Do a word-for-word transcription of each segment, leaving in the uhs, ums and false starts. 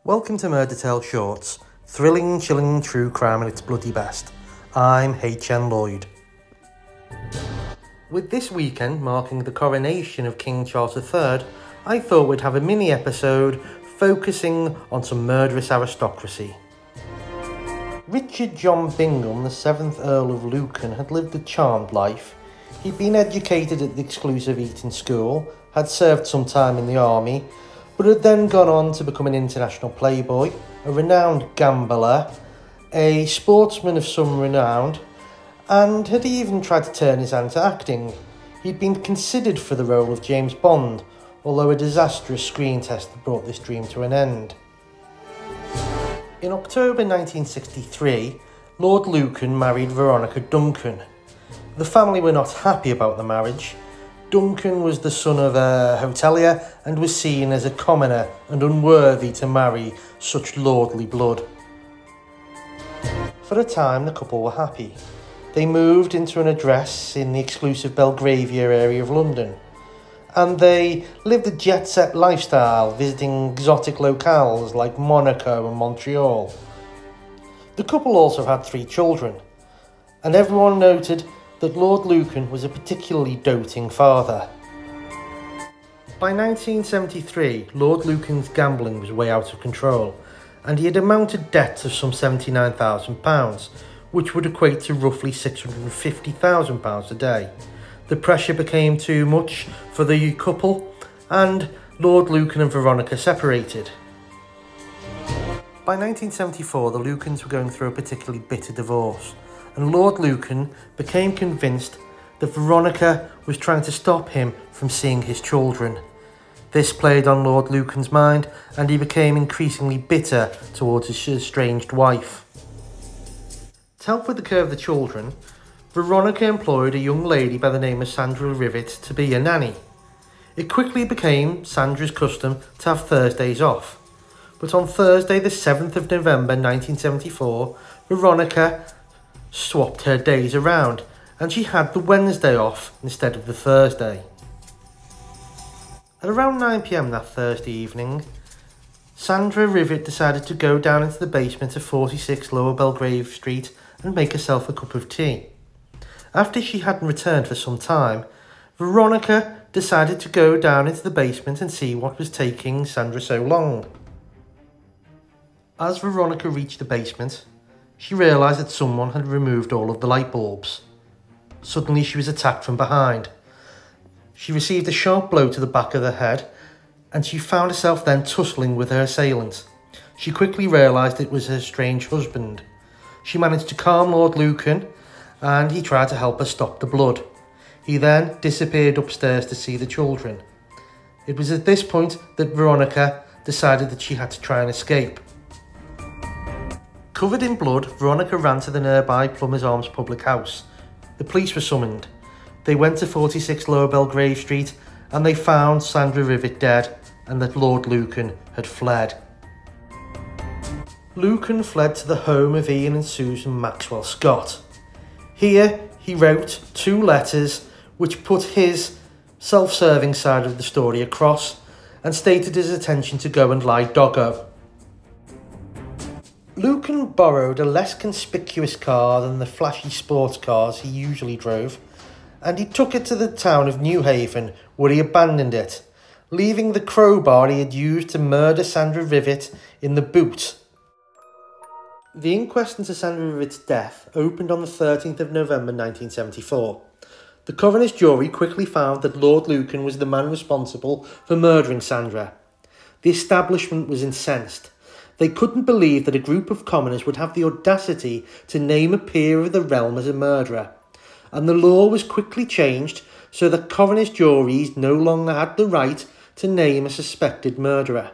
Welcome to Murder Tale Shorts, thrilling, chilling true crime at its bloody best. I'm H N Lloyd. With this weekend marking the coronation of King Charles the third, I thought we'd have a mini episode focusing on some murderous aristocracy. Richard John Bingham, the seventh Earl of Lucan, had lived a charmed life. He'd been educated at the exclusive Eton School, had served some time in the army, but had then gone on to become an international playboy, a renowned gambler, a sportsman of some renown, and had even tried to turn his hand to acting. He'd been considered for the role of James Bond, although a disastrous screen test had brought this dream to an end. In October nineteen sixty-three, Lord Lucan married Veronica Duncan. The family were not happy about the marriage. Duncan was the son of a hotelier and was seen as a commoner and unworthy to marry such lordly blood. For a time, the couple were happy. They moved into an address in the exclusive Belgravia area of London, and they lived a jet-set lifestyle, visiting exotic locales like Monaco and Montreal. The couple also had three children, and everyone noted that Lord Lucan was a particularly doting father. By nineteen seventy-three, Lord Lucan's gambling was way out of control, and he had amounted debts of some seventy-nine thousand pounds, which would equate to roughly six hundred fifty thousand pounds a day. The pressure became too much for the couple, and Lord Lucan and Veronica separated. By nineteen seventy-four, the Lucans were going through a particularly bitter divorce, and Lord Lucan became convinced that Veronica was trying to stop him from seeing his children. This played on Lord Lucan's mind, and he became increasingly bitter towards his estranged wife. To help with the care of the children, Veronica employed a young lady by the name of Sandra Rivet to be a nanny. It quickly became Sandra's custom to have Thursdays off, but on Thursday the seventh of November nineteen seventy-four, Veronica swapped her days around, and she had the Wednesday off instead of the Thursday. At around nine p m that Thursday evening, Sandra Rivet decided to go down into the basement of forty-six Lower Belgrave Street and make herself a cup of tea. After she hadn't returned for some time, Veronica decided to go down into the basement and see what was taking Sandra so long. As Veronica reached the basement, she realised that someone had removed all of the light bulbs. Suddenly she was attacked from behind. She received a sharp blow to the back of the head, and she found herself then tussling with her assailant. She quickly realised it was her strange husband. She managed to calm Lord Lucan, and he tried to help her stop the blood. He then disappeared upstairs to see the children. It was at this point that Veronica decided that she had to try and escape. Covered in blood, Veronica ran to the nearby Plumbers Arms public house. The police were summoned. They went to forty-six Lower Belgrave Street, and they found Sandra Rivet dead, and that Lord Lucan had fled. Lucan fled to the home of Ian and Susan Maxwell Scott. Here he wrote two letters which put his self-serving side of the story across and stated his intention to go and lie doggo. Lucan borrowed a less conspicuous car than the flashy sports cars he usually drove, and he took it to the town of New Haven, where he abandoned it, leaving the crowbar he had used to murder Sandra Rivet in the boot. The inquest into Sandra Rivet's death opened on the thirteenth of November nineteen seventy-four. The coroner's jury quickly found that Lord Lucan was the man responsible for murdering Sandra. The establishment was incensed. They couldn't believe that a group of commoners would have the audacity to name a peer of the realm as a murderer, and the law was quickly changed so that coroner's juries no longer had the right to name a suspected murderer.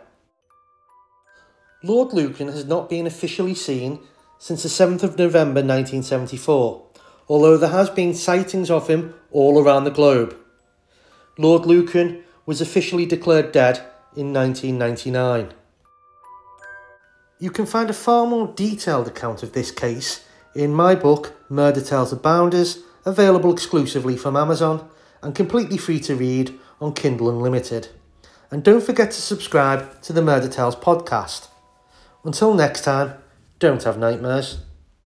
Lord Lucan has not been officially seen since the seventh of November nineteen seventy-four, although there has been sightings of him all around the globe. Lord Lucan was officially declared dead in nineteen ninety-nine. You can find a far more detailed account of this case in my book, Murder Tales Abounders, available exclusively from Amazon and completely free to read on Kindle Unlimited. And don't forget to subscribe to the Murder Tales podcast. Until next time, don't have nightmares.